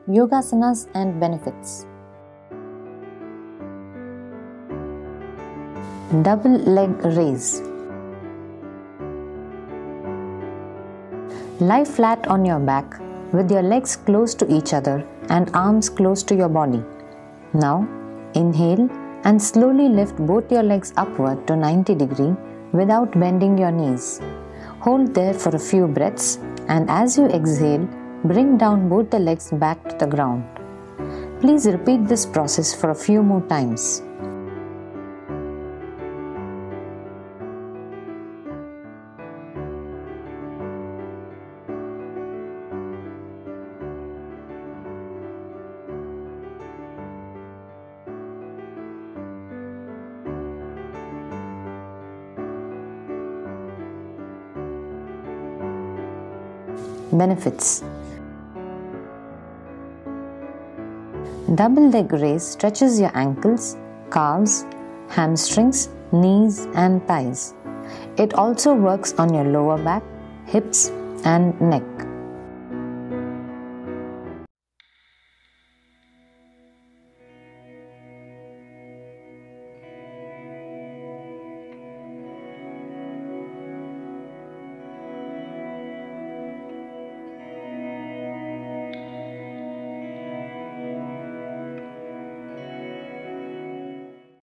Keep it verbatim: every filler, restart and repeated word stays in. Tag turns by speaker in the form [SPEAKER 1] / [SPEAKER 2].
[SPEAKER 1] yogasanas and benefits. Double leg raise. Lie flat on your back with your legs close to each other and arms close to your body. Now, inhale and slowly lift both your legs upward to ninety degrees without bending your knees. Hold there for a few breaths, and as you exhale, bring down both the legs back to the ground. Please repeat this process for a few more times. Benefits. Double leg raise stretches your ankles, calves, hamstrings, knees and thighs. It also works on your lower back, hips and neck.